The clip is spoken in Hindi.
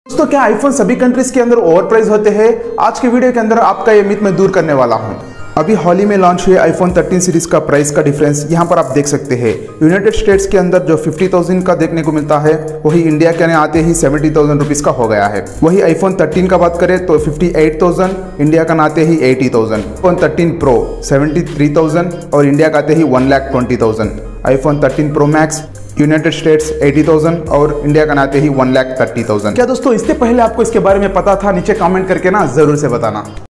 दोस्तों, क्या आईफोन सभी कंट्रीज के अंदर ओवर प्राइस होते हैं? आज के वीडियो के अंदर आपका ये मिथ मैं दूर करने वाला हूं। अभी हाल ही में लॉन्च हुए आईफोन 13 सीरीज का प्राइस का डिफरेंस यहां पर आप देख सकते हैं। यूनाइटेड स्टेट्स के अंदर जो 50,000 का देखने को मिलता है, वही इंडिया के आते ही 70,000 रुपीज का हो गया है। वही आईफोन 13 का बात करें तो 58,000, इंडिया का आते ही 80,000। आईफोन 13 प्रो 73,000 और इंडिया का आते ही 1,20,000। IPhone 13 pro max United States 80,000 और इंडिया का आते ही 1,30,000। क्या दोस्तों इससे पहले आपको इसके बारे में पता था? नीचे कमेंट करके ना जरूर से बताना।